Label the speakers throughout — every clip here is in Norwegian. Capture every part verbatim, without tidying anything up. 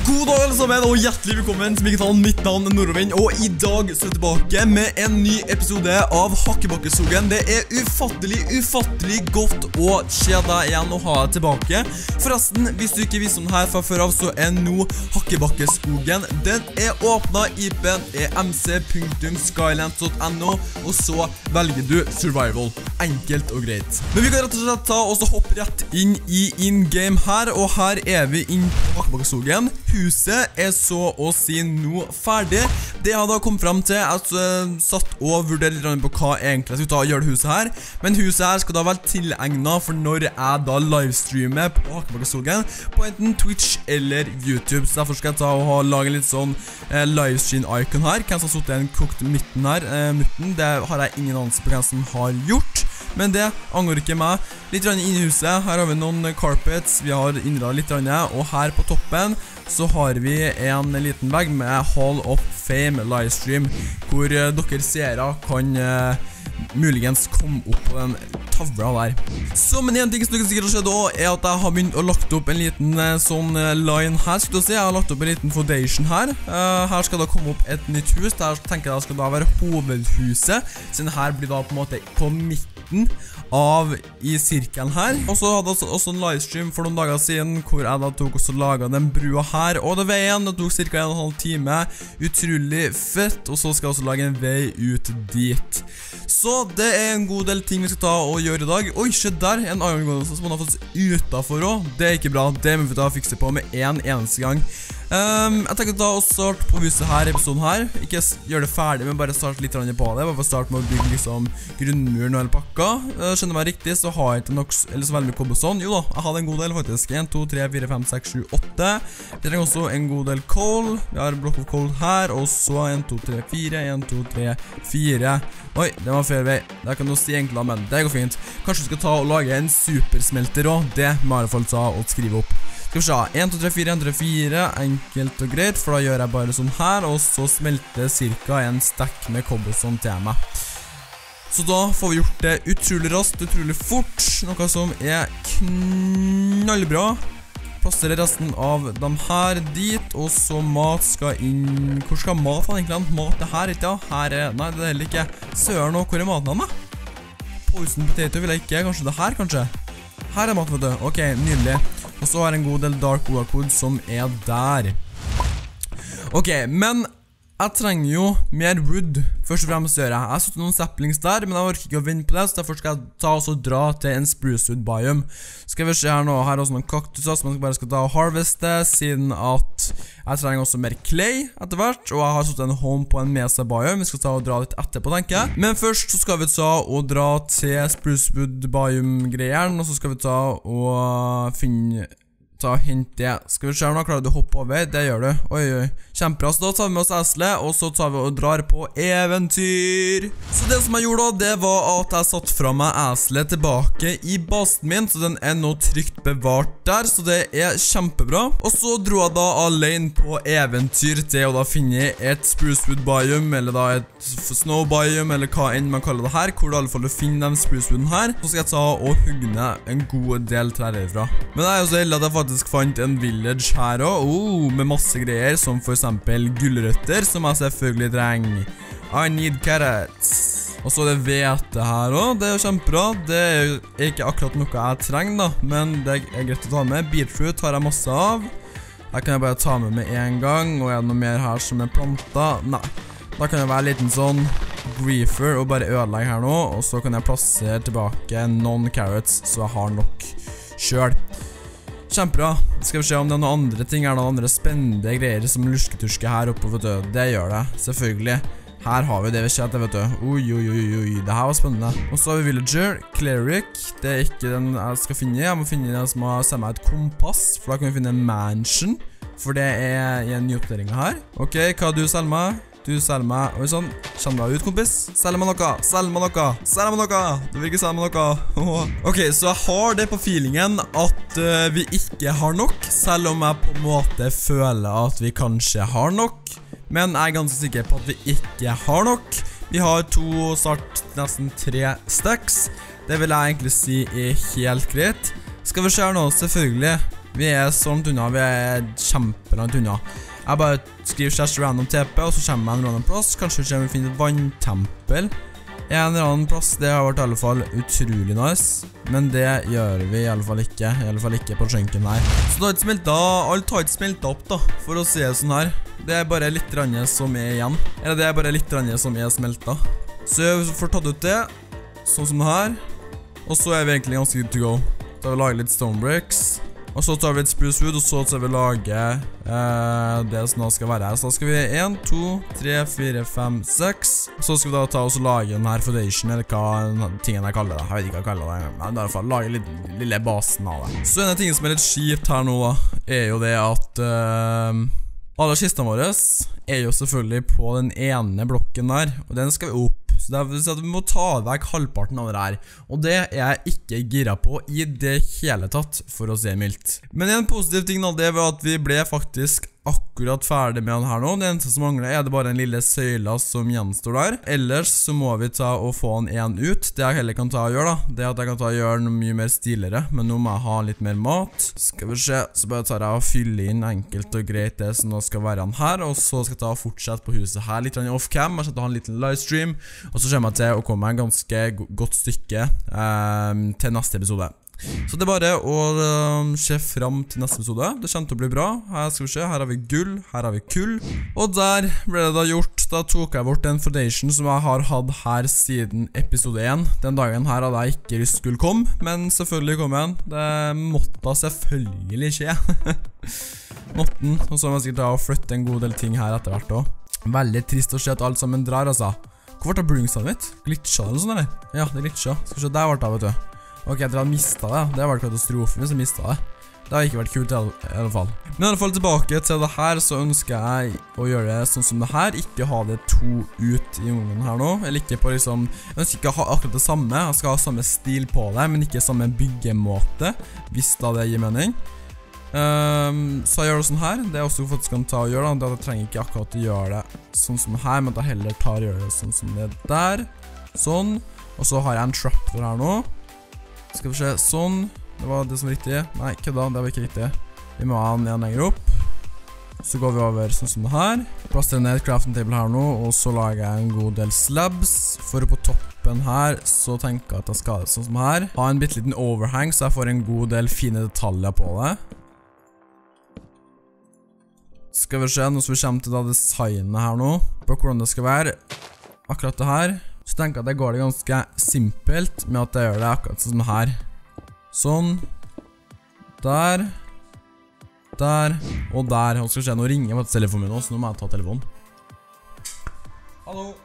Speaker 1: God dag alle sammen, og hjertelig velkommen til Mikael. Mitt navn er Norvind, og i dag så er jeg tilbake med en ny episode av Hakkebakkeskogen. Det er ufattelig, ufattelig godt å se deg igjen og ha deg tilbake. Forresten, hvis du ikke visste om det her fra før av, så er nå Hakkebakkeskogen. Den er åpnet, I P-en er m c punktum skylands punktum n o, og så velger du survival. Enkelt og greit. Men vi kan rett og slett ta og så hoppe rett inn i in-game her, og her er vi inn på Hakkebakkeskogen. Huset er så å si nå ferdig. Det jeg da kom frem til, at jeg satt og vurderte litt på hva egentlig jeg skulle ta og gjøre det huset her. Men huset her skal da være tilegnet for når jeg da livestreamer på Hakkebakkeskogen på enten Twitch eller YouTube. Så derfor skal jeg ta og ha, lage litt sånn eh, livestream-icon her. Hvem som har suttet en kokt midten her, eh, midten, det har jeg ingen anelse på hvem som har gjort. Men det angår ikke meg. Litt rann inn I huset, her har vi noen carpets, vi har innradet litt rann, og her på toppen så har vi en liten vegg med Hall of Fame livestream, hvor uh, dere seere kan uh, muligens komme opp på den tavla der. Så, men en ting som dere sikkert har skjedd også, er at jeg har begynt å lagt opp en liten uh, sånn uh, line her, skal du se. Jeg har lagt opp en liten foundation her. Uh, her skal da komme opp et nytt hus, der tenker jeg det skal da være hovedhuset, siden her blir da på en måte på midten av I sirkelen her. Og så hadde jeg også en livestream for noen dager siden, hvor jeg da tok også laget den brua her, og det veien, det tok cirka en og en halv time, utrolig fett, og så skal jeg også lage en vei ut dit. Så det er en god del ting vi skal ta og gjøre I dag. Oi, se der, en Iron Golem som man har fått utenfor også. Det er ikke bra, det må vi da fikse på med en eneste gang. Um, jeg tenker da å starte på huset her, episoden her. Ikke gjøre det ferdig, men bare starte litt på det. Bare for å starte med å bygge liksom grunnmuren og hele pakka. uh, Skjønner meg riktig, så har jeg ikke nok eller så veldig mye cobblestone. Jo da, jeg hadde en god del faktisk. En, to, tre, fire, fem, seks, sju, åtte. Vi trenger også en god del coal. Vi har block of coal her. Og så en, to, tre, fire. En, to, tre, fire. Oi, det var feil vei. Det kan du si egentlig, men det går fint. Kanskje vi skal ta og lage en supersmelter også. Det må jeg I hvert fall ta og skrive opp. Skal vi se, en, to, tre, fire, en, to, tre, fire, enkelt og greit, for da gjør jeg bare sånn her, og så smelter cirka en stack med cobblestone til meg. Så da får vi gjort det utrolig raskt, utrolig fort, noe som er knallbra. Plasserer resten av dem her dit, og så mat skal inn. Hvor skal mat han egentlig? Mat er her, ikke ja? Her er, nei det er heller ikke. Søren nå, hvor er maten han da? Poison potato vil jeg ikke, kanskje det her kanskje? Her er mat, vet du, ok, nydelig. Og så har jeg en god del dark wood som er der. Ok, men jeg trenger jo mer wood, først og fremst gjør jeg. Jeg har satt noen saplings der, men jeg orker ikke å vinne på det, så derfor skal jeg ta og dra til en spruce wood biome. Skal vi se her nå, her er også noen kaktuser som jeg bare skal ta og harveste, siden at jeg trenger også mer clay etter hvert, og jeg har satt en home på en mesa biome. Vi skal ta og dra litt etterpå, tenker jeg. Men først så skal vi ta og dra til spruce wood biome-greieren, og så skal vi ta og finne... ta og hente det. Skal vi se nå, klarer du å hoppe over? Det gjør du. Oi, oi. Kjempebra. Så da tar vi med oss Asle, og så tar vi og drar på eventyr. Så det som jeg gjorde da, det var at jeg satt fra meg Asle tilbake I basen min, så den er nå trygt bevart der, så det er kjempebra. Og så dro jeg da alene på eventyr til å da finne et spruce wood biome, eller da et snow biome, eller hva enn man kaller det her, hvor du I alle fall finner den spruce wooden her. Så skal jeg ta og hugge ned en god del trær herfra. Men jeg er jo så heldig at jeg faktisk fant en village her også, oh, med masse greier, som for eksempel gullrøtter, som jeg selvfølgelig trenger. I need carrots. Og så er det hvete her også, det er jo kjempebra. Det er ikke akkurat noe jeg trenger da, men det er greit å ta med. Beetroot har jeg masse av. Her kan jeg bare ta med med en gang, og er det noe mer her som er plantet? Nei. Da kan jeg være en liten sånn griefer og bare ødelegge her nå, og så kan jeg plassere tilbake noen carrots, så jeg har nok selv. Kjempebra. Skal vi se om det er noen andre ting, er det noen andre spennende greier som lusketurske her oppe, vet du. Det gjør det, selvfølgelig. Her har vi det vi ser etter, vet du. Oi, oi, oi, oi, det her var spennende. Og så har vi villager, cleric. Det er ikke den jeg skal finne. Jeg må finne den som har sett meg et kompass, for da kan vi finne en mansion. For det er I en ny oppdatering her. Ok, hva du selger meg? Du selger meg, oi sånn, kjenner deg ut kompis. Selger meg noe, selger meg noe, selger meg noe. Du vil ikke selge meg noe. Ok, så jeg har det på feelingen at uh, vi ikke har nok, selv om jeg på en måte føler at vi kanskje har nok. Men jeg er ganske sikker på at vi ikke har nok. Vi har to, snart nesten tre stacks. Det vil jeg egentlig si er helt greit. Skal vi se nå, selvfølgelig. Vi er så langt unna, vi er kjempelangt unna. Jeg bare skriver slash random T P, og så kommer jeg en random plass. Kanskje vi kommer å finne et vanntempel. En eller annen plass, det har vært i alle fall utrolig nice. Men det gjør vi i alle fall ikke. I alle fall ikke på skjenken her. Så det har ikke smeltet, alt har ikke smeltet opp da, for å se sånn her. Det er bare litt rande som er igjen. Eller det er bare litt rande som er smeltet. Så vi får tatt ut det, sånn som det her. Og så er vi egentlig ganske good to go. Da har vi laget litt stone bricks. Og så tar vi et spruce wood, og så tar vi lage eh, det som da skal være her. Så da skal vi en, to, tre, fire, fem, seks. Og så skal vi da ta og lage den her foundation, eller hva tingen jeg kaller det. Jeg vet ikke hva jeg kaller det, men i hvert fall lage litt, lille basen av det. Så en av tingene som er litt skift her nå da, er jo det at eh, alle kistene våre er jo selvfølgelig på den ene blokken der, og den skal vi opp. Så det vil si at vi må ta vekk halvparten av det her. Og det er jeg ikke gira på i det hele tatt, for å se mildt. Men en positiv ting da, det var at vi ble faktisk akkurat ferdig med den her nå. Det eneste som mangler er det bare en lille søyla som gjenstår der. Ellers så må vi ta og få den en ut. Det jeg heller kan ta og gjøre da, det er at jeg kan ta og gjøre den mye mer stiligere. Men nå må jeg ha litt mer mat. Skal vi se, så bare tar jeg og fyller inn enkelt og greit det som nå skal være den her. Og så skal jeg ta og fortsette på huset her litt off-cam. Jeg skal ta en liten livestream. Og så kommer jeg til å komme en ganske godt stykke um, til neste episode. Så det er bare å um, se frem til neste episode. Det kommer til å bli bra. Her skal vi se, her har vi gull, her har vi kull. Og der ble det da gjort. Da tok jeg bort en foundation som jeg har hatt her siden episode én. Den dagen her hadde jeg ikke lyst skulle komme, men selvfølgelig kom jeg. Det måtte selvfølgelig skje. Måtten. Og så må jeg sikkert da flytte en god del ting her etter hvert også. Veldig trist å se at alt sammen drar, altså. Hvor ble det blingsanet mitt? Glitcha eller sånn, eller? Ja, det glitcha. Skal vi se, der ble det, vet du. Ok, jeg tror jeg mistet det. Det har vært katastrofen hvis jeg mistet det. Det har ikke vært kult i alle fall. Men i alle fall tilbake til det her, så ønsker jeg å gjøre det sånn som det her. Ikke ha det to ut i jungelen her nå. Eller ikke på liksom... Jeg ønsker ikke å ha akkurat det samme. Jeg skal ha samme stil på det, men ikke samme byggemåte. Hvis da det gir mening. Um, så jeg gjør det sånn her. Det er også faktisk kan ta og gjøre da. Jeg trenger ikke akkurat å gjøre det sånn som det her, men jeg heller tar og gjør det sånn som det der. Sånn. Og så har jeg en trapdoor her nå. Skal vi se, sånn. Det var det som var riktig. Nei, ikke da, det var ikke riktig. Vi må ha den igjen lenger opp. Så går vi over sånn som det her. Plasserer ned crafting table her nå, og så lager jeg en god del slabs. For på toppen her, så tenker jeg at jeg skal ha det sånn som her. Ha en bitte liten overhang, så jeg får en god del fine detaljer på det. Skal vi se, nå skal vi komme til da designet her nå, på hvordan det skal være. Akkurat det her. Så tenker jeg at det går det ganske simpelt med at jeg gjør det akkurat sånn som her. Sånn. Der. Der. Og der. Og skal vi se, nå ringer jeg på telefonen min også, nå må jeg ta telefonen. Hallo.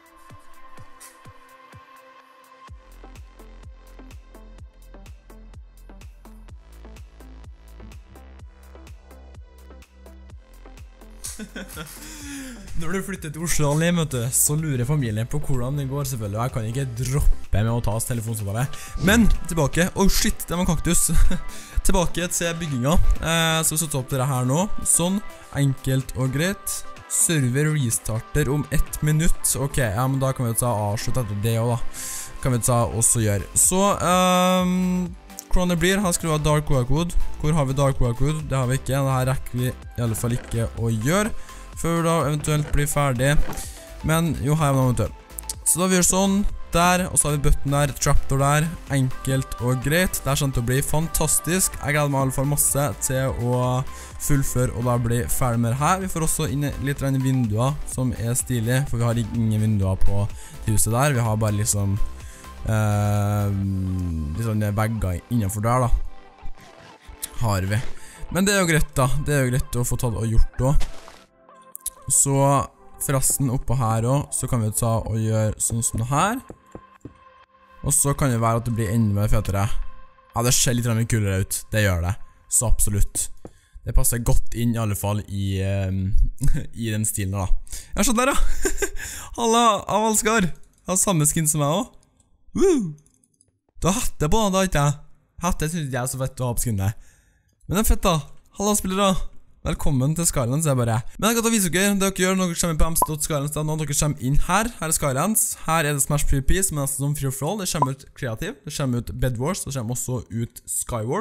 Speaker 1: Når du flytter til Oslo alene, vet du, så lurer familien på hvordan det går selvfølgelig, og jeg kan ikke droppe med å ta oss telefonsamtale. Men tilbake, oh shit, det var en kaktus. Tilbake til bygginga, eh, så vi setter opp dere her nå, sånn, enkelt og greit. Server restarter om ett minutt, ok, ja, men da kan vi ta avslutt etter det også da. Kan vi ta også gjøre. Så, um, hvordan det blir, her skal vi ha dark wildcode. Hvor har vi dark wildcode? Det har vi ikke, det her rekker vi i alle fall ikke å gjøre før da eventuelt blir ferdig. Men jo, her er vi nå, vet du. Så da vi gjør sånn, der, og så har vi button der, trapdoor der, enkelt og greit. Det er sånn til å bli fantastisk. Jeg gleder meg i alle fall masse til å fullføre og da bli ferdig med det her. Vi får også inn litt vinduer som er stilig, for vi har ingen vinduer på huset der. Vi har bare liksom Uh, litt sånne vegger innenfor der da har vi, men det er jo greit da, det er jo greit å få tatt og gjort da. Så forresten oppå her også, så kan vi ta og gjøre sånn som det her, og så kan det være at det blir enda mer fetere. Ja, det ser litt mye kulere ut, det gjør det, så absolutt. Det passer godt inn i alle fall i, um, i den stilen da. Jeg har skjønt der da. Halla, Avalskar, har samme skin som meg også. Woo! Du har hatte på, da ikke jeg. Hatte synes jeg er så fett å ha på skinnet. Men det er fett da. Halla spillere. Velkommen til Skylands, jeg bare. Men jeg kan ta vise dere. Det dere gjør når dere kommer på m s dot skylands, når dere kommer inn her. Her er Skylands. Her er det Smash PvP, som er nesten som Free for All. Det kommer ut kreativ. Det kommer ut Bed Wars. Det kommer også ut Sky Wars.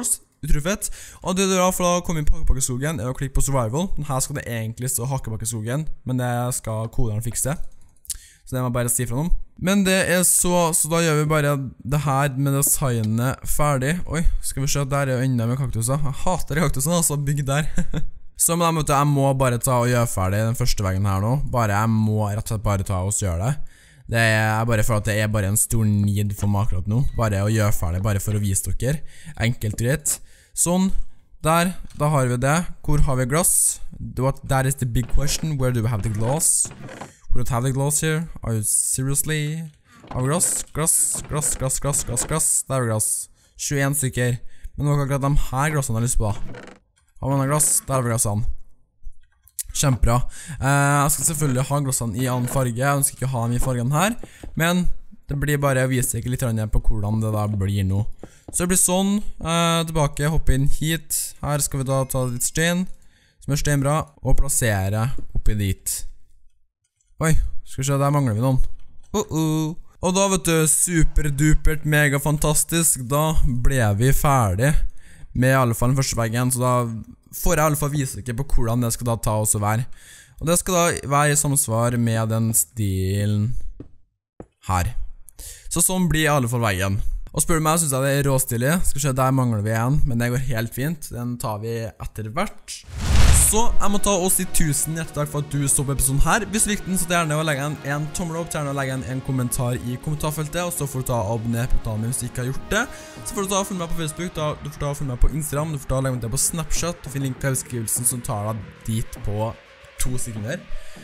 Speaker 1: utrolig fett. Og det du gjør for å komme inn på Hakebakkeskogen er å klikke på survival. Her skal det egentlig stå Hakebakkeskogen, men det skal koderen fikse. Så det må jeg bare si fra noen. Men det er så, så da gjør vi bare det her med designet ferdig. Oi, skal vi se, der er jo enda med kaktuser. Jeg hater kaktusene, altså, bygg der. Så men jeg, jeg må bare ta og gjøre ferdig den første veggen her nå. Bare, jeg må rett og slett bare ta og gjøre det. Det er bare for at det er bare en stor need for meg akkurat nå. Bare å gjøre ferdig, bare for å vise dere. Enkelt greit. Sånn, der, da har vi det. Hvor har vi glass? That is the big question. Where do we have the glass? We don't have the glass here. Are you seriously? Har vi glass? Glass, glass, glass, glass, glass, glass. Der har vi glass. tjueen stykker. Men nå kan akkurat de her glassene jeg har lyst på da. Har vi noen glass? Der har vi glassene. Kjempebra. Eh, jeg skal selvfølgelig ha glassene i annen farge. Jeg ønsker ikke å ha dem i fargen her. Men det blir bare å vise ikke litt på hvordan det da blir nå. Så det blir sånn. Eh, tilbake, hoppe inn hit. Her skal vi da ta litt stein, som er steinbra, og plassere oppi dit. Oi, skal vi se, der mangler vi noen. Uh -uh. Og da vet du, superdupert, mega fantastisk. Da ble vi ferdig med i alle fall den første veggen. Så da får jeg i alle fall vise ikke på hvordan det skal da ta oss å være. Og det skal da være i samsvar med den stilen her. Så sånn blir i alle fall veggen. Og spør du meg, synes jeg det er råstilig. Skal vi se, der mangler vi en, men det går helt fint. Den tar vi etter hvert. Så jeg må ta og si tusen hjertelig takk for at du så på episoden her. Hvis du likte den, så gjerne å legge en, en tommel opp, gjerne å legge en, en kommentar i kommentarfeltet, og så får du ta og abonnere på kanalen min hvis du ikke har gjort det. Så får du ta og følge meg på Facebook, da, du får ta og følge meg på Instagram, du får ta og legge meg til på Snapchat, du finner link til beskrivelsen som tar deg dit på to sekunder.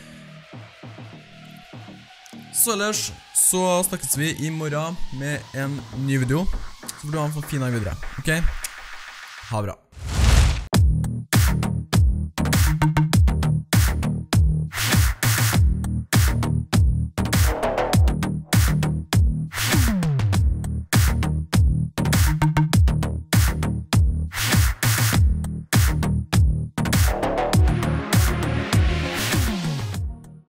Speaker 1: Så ellers så snakkes vi i morgen med en ny video, så får du ha en fin dag videre, ok? Ha det bra.